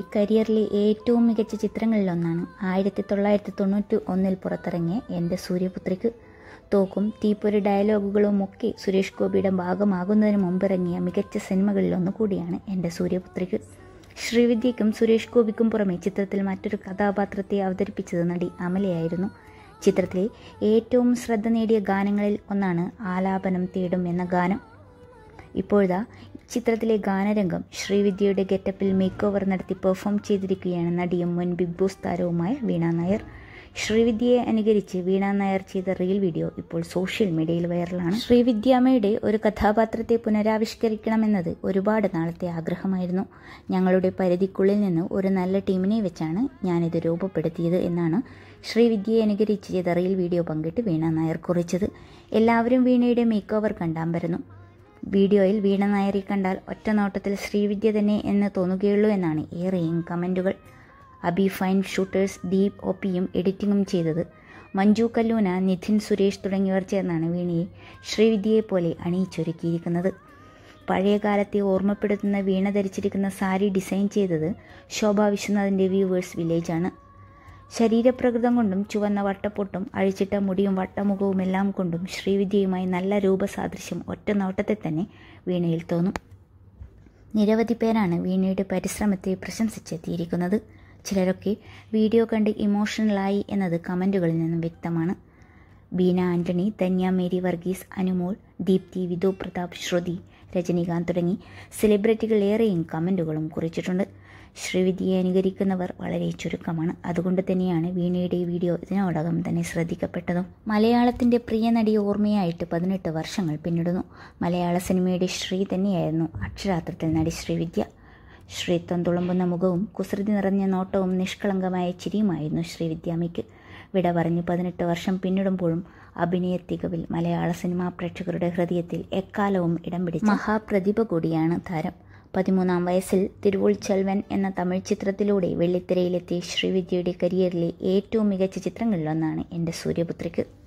കരിയറിലെ ഏറ്റവും മികച്ച ചിത്രങ്ങളിലൊന്നാണ് 1991 പുറത്തിറങ്ങിയ എൻ്റെ സൂര്യപുത്രിക്ക്. തോക്കും തീപ്പൊരി ഡയലോഗുകളും ഒക്കെ സുരേഷ് ഗോപിയുടെ ഭാഗമാകുന്നതിന് മുമ്പിറങ്ങിയ മികച്ച സിനിമകളിലൊന്നു കൂടിയാണ് എൻ്റെ സൂര്യപുത്രിക്ക്. ശ്രീവിദ്യയ്ക്കും സുരേഷ് ഗോപിക്കും പുറമെ ചിത്രത്തിൽ മറ്റൊരു കഥാപാത്രത്തെ അവതരിപ്പിച്ചത് നടി അമലയായിരുന്നു. ചിത്രത്തിലെ ഏറ്റവും ശ്രദ്ധ നേടിയ ഗാനങ്ങളിൽ ഒന്നാണ് ആലാപനം തേടും എന്ന ഗാനം. ഇപ്പോഴാ ചിത്രത്തിലെ ഗാനരംഗം ശ്രീവിദ്യയുടെ ഗെറ്റപ്പിൽ മേക്ക് ഓവർ നടത്തി പെർഫോം ചെയ്തിരിക്കുകയാണ് നടിയും മുൻ ബിഗ് ബോസ് താരവുമായ വീണ നായർ. ശ്രീവിദ്യയെ അനുകരിച്ച് വീണ നായർ ചെയ്ത റീൽ വീഡിയോ ഇപ്പോൾ സോഷ്യൽ മീഡിയയിൽ വൈറലാണ്. ശ്രീവിദ്യാമ്മയുടെ ഒരു കഥാപാത്രത്തെ പുനരാവിഷ്കരിക്കണമെന്നത് ഒരുപാട് നാളത്തെ ആഗ്രഹമായിരുന്നു. ഞങ്ങളുടെ പരിധിക്കുള്ളിൽ നിന്ന് ഒരു നല്ല ടീമിനെ വെച്ചാണ് ഞാനിത് രൂപപ്പെടുത്തിയത് എന്നാണ് ശ്രീവിദ്യയെ അനുകരിച്ച് ചെയ്ത റീൽ വീഡിയോ പങ്കിട്ട് വീണ നായർ കുറിച്ചത്. എല്ലാവരും വീണയുടെ മേക്ക് ഓവർ കണ്ടാൻ. വീഡിയോയിൽ വീണ നായരെ കണ്ടാൽ ഒറ്റ നോട്ടത്തിൽ ശ്രീവിദ്യ തന്നെ എന്ന് തോന്നുകയുള്ളൂ എന്നാണ് ഏറെയും കമൻറ്റുകൾ. അബി ഫൈൻ ഷൂട്ടേഴ്സ് ഡീപ് ഒപ്പിയും എഡിറ്റിങ്ങും ചെയ്തത്. മഞ്ജു കല്ലൂന, നിധിൻ സുരേഷ് തുടങ്ങിയവർ ചേർന്നാണ് വീണയെ ശ്രീവിദ്യയെപ്പോലെ അണിയിച്ചൊരുക്കിയിരിക്കുന്നത്. പഴയ കാലത്തെ ഓർമ്മപ്പെടുത്തുന്ന വീണ ധരിച്ചിരിക്കുന്ന സാരി ഡിസൈൻ ചെയ്തത് ശോഭ വിശ്വനാഥിൻ്റെ വ്യൂവേഴ്സ് വില്ലേജാണ്. ശരീരപ്രകൃതം കൊണ്ടും ചുവന്ന വട്ടപ്പൊട്ടും അഴിച്ചിട്ട മുടിയും വട്ടമുഖവും എല്ലാം കൊണ്ടും ശ്രീവിദ്യയുമായി നല്ല രൂപസാദൃശ്യം ഒറ്റ നോട്ടത്തിൽ തന്നെ വീണയിൽ തോന്നും. നിരവധി പേരാണ് വീണയുടെ പരിശ്രമത്തെ പ്രശംസിച്ചെത്തിയിരിക്കുന്നത്. ചിലരൊക്കെ വീഡിയോ കണ്ട് ഇമോഷണലായി എന്നത് കമൻറ്റുകളിൽ നിന്നും വ്യക്തമാണ്. ബീന ആൻ്റണി, ധന്യ മേരി വർഗീസ്, അനുമോൾ, ദീപ്തി, വിധു പ്രതാപ്, ശ്രുതി, രജനീകാന്ത് തുടങ്ങി സെലിബ്രിറ്റികൾ ഏറെയും കമൻറ്റുകളും കുറിച്ചിട്ടുണ്ട്. ശ്രീവിദ്യയെ അനുകരിക്കുന്നവർ വളരെ ചുരുക്കമാണ്. അതുകൊണ്ട് തന്നെയാണ് വീണയുടെ വീഡിയോ ഇതിനോടകം തന്നെ ശ്രദ്ധിക്കപ്പെട്ടതും. മലയാളത്തിൻ്റെ പ്രിയ നടി ഓർമ്മയായിട്ട് 18 വർഷങ്ങൾ പിന്നിടുന്നു. മലയാള സിനിമയുടെ ശ്രീ തന്നെയായിരുന്നു അക്ഷരാർത്ഥത്തിൽ നടി ശ്രീവിദ്യ. ശ്രീത്വം തുളുമ്പുന്ന മുഖവും കുസൃതി നിറഞ്ഞ നോട്ടവും നിഷ്കളങ്കമായ ചിരിയുമായിരുന്നു ശ്രീവിദ്യാമ്മയ്ക്ക്. വിട പറഞ്ഞ് 18 വർഷം പിന്നിടുമ്പോഴും അഭിനയ തികവിൽ മലയാള സിനിമാ പ്രേക്ഷകരുടെ ഹൃദയത്തിൽ എക്കാലവും ഇടം പിടിച്ച മഹാപ്രതിഭ കൂടിയാണ് താരം. 13-ാം വയസ്സിൽ തിരുവുൾ ചെൽവൻ എന്ന തമിഴ് ചിത്രത്തിലൂടെ വെള്ളിത്തിരയിലെത്തിയ ശ്രീവിദ്യയുടെ കരിയറിലെ ഏറ്റവും മികച്ച ചിത്രങ്ങളിലൊന്നാണ് എൻ്റെ സൂര്യപുത്രിക്ക്.